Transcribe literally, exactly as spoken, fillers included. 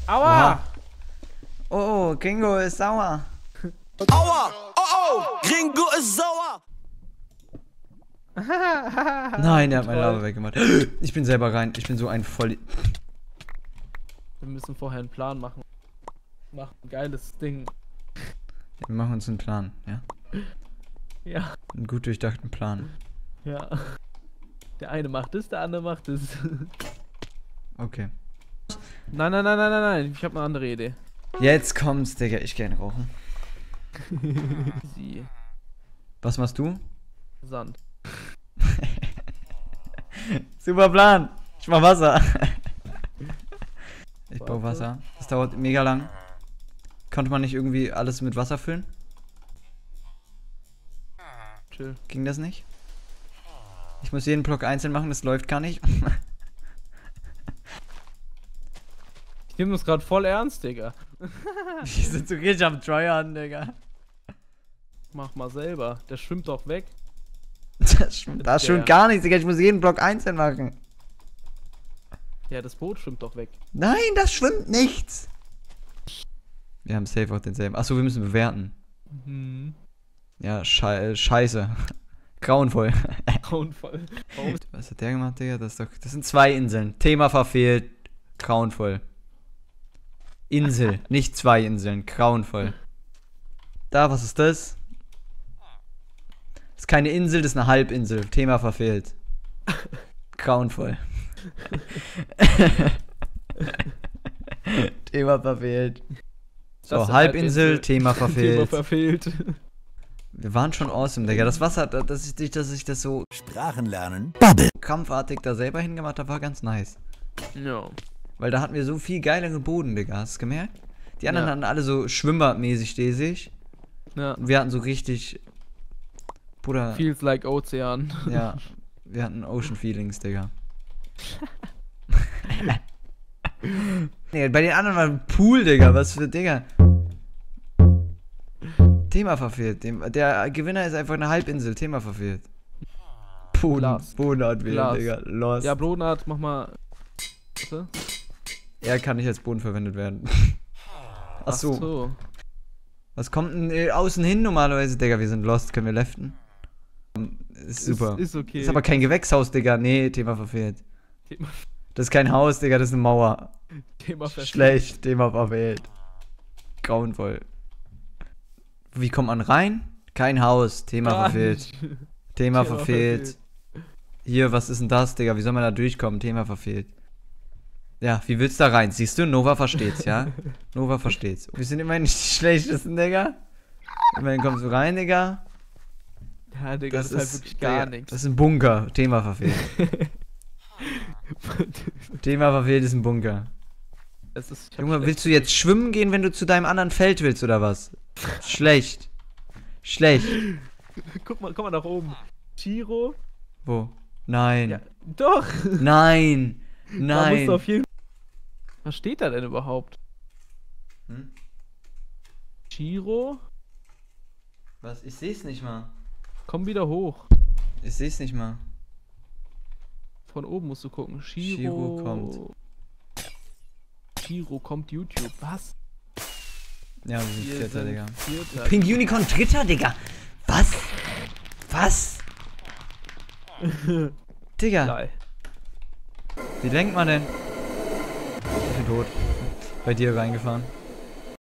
Aua! Oh, oh, Gringo ist sauer. Aua! Oh oh! Gringo ist sauer! Nein, er hat meine Lava weggemacht. Ich bin selber rein. Ich bin so ein voll... Wir müssen vorher einen Plan machen. Machen ein geiles Ding. Wir machen uns einen Plan, ja? Ja. Einen gut durchdachten Plan. Ja. Der eine macht das, der andere macht das. Okay. Nein, nein, nein, nein, nein, nein. Ich habe eine andere Idee. Jetzt kommt's, Digga. Ich geh rauchen. Sie. Was machst du? Sand. Super Plan. Ich mach Wasser. Ich baue Wasser. Das dauert mega lang. Konnte man nicht irgendwie alles mit Wasser füllen? Chill. Ging das nicht? Ich muss jeden Block einzeln machen, das läuft gar nicht. Ich nehme das gerade voll ernst, Digga. Die sind so richtig am Tryhard, Digga. Mach mal selber. Der schwimmt doch weg. Das schwimmt, das schwimmt gar nichts, Digga. Ich muss jeden Block einzeln machen. Ja, das Boot schwimmt doch weg. Nein, das schwimmt nichts. Wir haben safe auch denselben. Achso, wir müssen bewerten. Mhm. Ja, schei scheiße. Grauenvoll. Grauenvoll. Was hat der gemacht, Digga? Das, ist doch, das sind zwei Inseln. Thema verfehlt. Grauenvoll. Insel, nicht zwei Inseln. Grauenvoll. Da, was ist das? Das ist keine Insel, das ist eine Halbinsel. Thema verfehlt. Grauenvoll. Thema verfehlt. So, Halbinsel, Thema verfehlt. Thema verfehlt. Wir waren schon awesome, Digga. Das Wasser, dass ich, dass ich das so Sprachen lernen. Bubble. krampfartig da selber hingemacht habe, war ganz nice. Ja. Weil da hatten wir so viel geilere Boden, Digga. Hast du gemerkt? Die anderen Ja. hatten alle so schwimmbadmäßig stesig. Ja. Und wir hatten so richtig... Bruder... Feels like Ozean. Ja. Wir hatten Ocean Feelings, Digga. Nee, bei den anderen war ein Pool, Digga. Was für Digga. Thema verfehlt. Dem, der Gewinner ist einfach eine Halbinsel. Thema verfehlt. Boden. Glas. Bodenart wählen, Glas. Digga. Lost. Ja, Bodenart, mach mal. Warte. Er kann nicht als Boden verwendet werden. Ach so. Ach so. Was kommt denn äh, außen hin normalerweise? Digga, wir sind lost. Können wir leften? Ist super. Ist, ist okay. Ist aber kein Gewächshaus, Digga. Nee, Thema verfehlt. Thema, Das ist kein Haus, Digga. Das ist eine Mauer. Thema verfehlt. Schlecht. Thema verfehlt. Grauenvoll. Wie kommt man rein? Kein Haus. Thema Gar verfehlt. nicht. Thema Thema verfehlt. verfehlt. Hier, was ist denn das, Digga? Wie soll man da durchkommen? Thema verfehlt. Ja, wie willst du da rein? Siehst du, Nova versteht's, ja? Nova versteht's. Wir sind immerhin nicht die schlechtesten, Digga. Immerhin kommst du rein, Digga. Ja, Digga, das, ist halt wirklich gar Digga, nichts. Das ist ein Bunker. Thema verfehlt. Thema verfehlt ist ein Bunker. Es ist, ich hab Junge, schlecht- willst du jetzt schwimmen gehen, wenn du zu deinem anderen Feld willst, oder was? Schlecht. Schlecht. Guck mal, guck mal nach oben. Chiro? Wo? Nein. Ja, doch! Nein. Da musst Nein. du auf jeden Was steht da denn überhaupt? Hm? Chiro? Was? Ich seh's nicht mal. Komm wieder hoch. Ich seh's nicht mal. Von oben musst du gucken. Chiro, Chiro kommt. Chiro kommt YouTube. Was? Ja, wir sind Wir Vierter, sind Digga. Vierter. Pink Unicorn Dritter, Digga. Was? Was? Digga. Geil. Wie denkt man denn? Ich bin tot. Bei dir reingefahren.